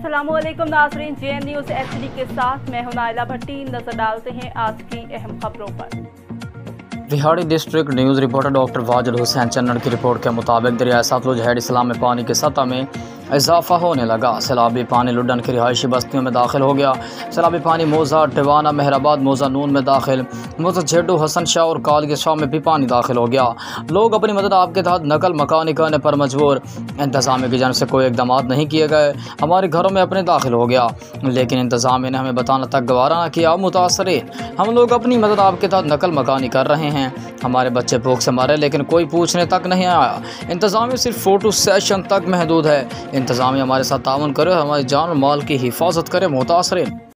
अस्सलामुअलैकुम नाज़रीन, JN news HD के साथ मैं हूं नाइला भट्टी। नजर डालते हैं आज की अहम खबरों पर। रिहाड़ी district news reporter doctor Wajid Hussain Channar की रिपोर्ट के मुताबिक दरिया सतलुज हेड इस्लाम में पानी की सतह में इजाफा होने लगा। सैलाबी पानी लुडन की रिहायशी बस्तियों में दाखिल हो गया। सैलाबी पानी मोज़ा, टिवाना, मेहराबाद, मोज़ा नून में दाखिल, मोज़ा झेडू, हसन शाह और कालगी शाह में भी पानी दाखिल हो गया। लोग अपनी मदद आपके तहत नकल मकानी करने पर मजबूर। इंतज़ामिया की जानब से कोई इकदाम नहीं किए गए। हमारे घरों में अपने दाखिल हो गया, लेकिन इंतज़ामिया ने हमें बताना तक गवारा न किया। मुतासरीन, हम लोग अपनी मदद आपके तहत नकल मकानी कर रहे हैं। हमारे बच्चे भूख से मारे, लेकिन कोई पूछने तक नहीं आया। इंतज़ामिया सिर्फ फ़ोटो सेशन तक महदूद है। इंतज़ामिया हमारे साथ ताउन करे, हमारी जान और माल की हिफाजत करे। मुतासरीन।